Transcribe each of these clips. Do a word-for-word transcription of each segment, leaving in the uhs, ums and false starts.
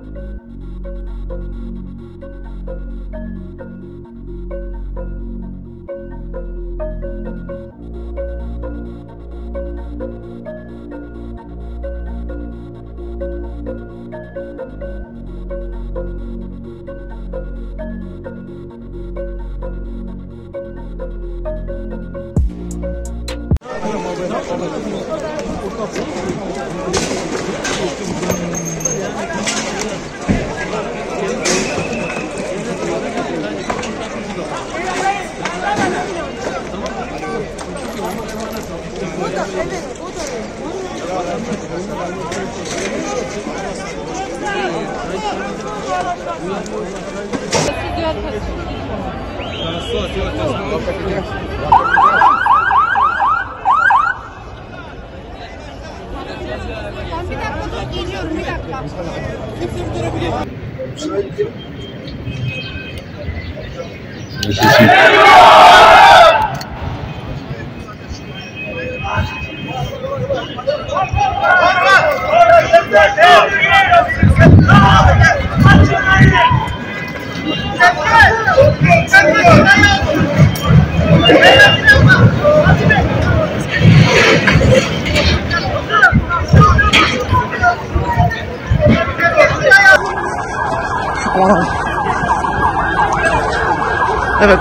Evet,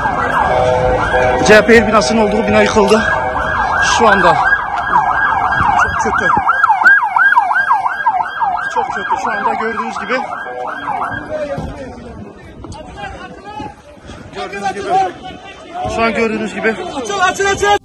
C H P il binasının olduğu bina yıkıldı. Şu anda çok kötü. Çok kötü. Şu anda gördüğünüz gibi. Gördüğünüz gibi. Şu an gördüğünüz gibi. Açıl açıl açıl.